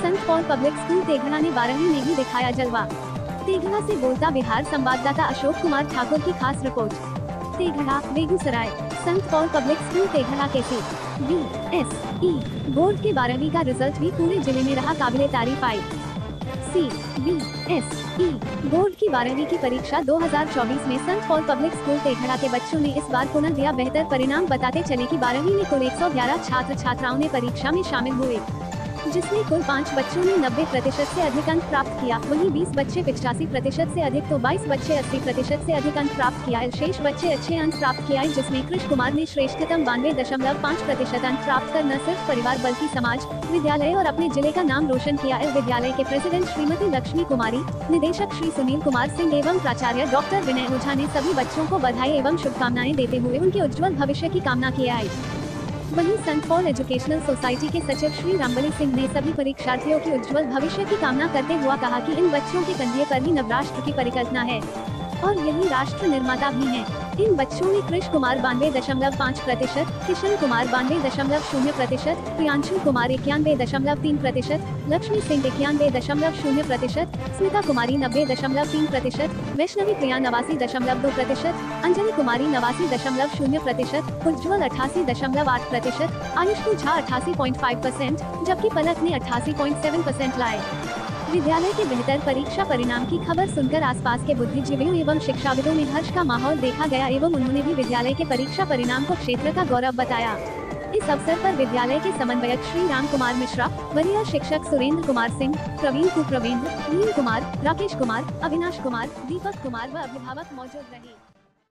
संत Paul public school तेघड़ा ने 12वीं में ही दिखाया जलवा। तेघड़ा से बोलता बिहार संवाददाता अशोक कुमार ठाकुर की खास रिपोर्ट। तेघड़ा, बेगूसराय। संत पॉल पब्लिक स्कूल तेघड़ा के CBSE बोर्ड के 12वीं का रिजल्ट भी पूरे जिले में रहा काबिले तारीफ। CBSE बोर्ड की 12वीं की परीक्षा 2024 में संत पॉल पब्लिक स्कूल तेघड़ा के बच्चों ने इस बार पुनः दिया बेहतर परिणाम। बताते चले कि 12वीं में कुल 111 छात्र छात्राओं ने परीक्षा में शामिल हुए, जिसमें कुल 5 बच्चों ने 90% से अधिक अंक प्राप्त किया। वहीं 20 बच्चे 85% से अधिक तो 22 बच्चे 80% से अधिक अंक प्राप्त किया। शेष बच्चे अच्छे अंक प्राप्त किया, जिसमें कृष कुमार ने श्रेष्ठतम 92.5% अंक प्राप्त कर न सिर्फ परिवार बल्कि समाज, विद्यालय और अपने जिले का नाम रोशन किया। विद्यालय के प्रेसिडेंट श्रीमती लक्ष्मी कुमारी, निदेशक श्री सुनील कुमार सिंह एवं प्राचार्य डॉक्टर विनय ओझा ने सभी बच्चों को बधाई एवं शुभकामनाएं देते हुए उनके उज्जवल भविष्य की कामना की है। वहीं संत पॉल एजुकेशनल सोसाइटी के सचिव श्री रामबली सिंह ने सभी परीक्षार्थियों की उज्जवल भविष्य की कामना करते हुआ कहा कि इन बच्चों के कंधे पर ही नवराष्ट्र की परिकल्पना है और यही राष्ट्र निर्माता भी हैं। इन बच्चों में कृष कुमार 92.5%, किशन कुमार 92.0%, प्रियांशु कुमार 91.3%, लक्ष्मी सिंह 91.0%, स्मिता कुमारी 90.3%, वैष्णवी प्रिया 89.2%, अंजलि कुमारी 89.0%, उज्ज्वल 88.8%, आयुष्कू झा 88.5%, जबकि पलक ने 88.7% लाए। विद्यालय के बेहतर परीक्षा परिणाम की खबर सुनकर आसपास के बुद्धिजीवियों एवं शिक्षाविदों में हर्ष का माहौल देखा गया एवं उन्होंने भी विद्यालय के परीक्षा परिणाम को क्षेत्र का गौरव बताया। इस अवसर पर विद्यालय के समन्वयक श्री राम कुमार मिश्रा, वरीय शिक्षक सुरेंद्र कुमार सिंह, प्रवीण कुप्रवीण, नील कुमार, राकेश कुमार, अविनाश कुमार, दीपक कुमार व अभिभावक मौजूद रहे।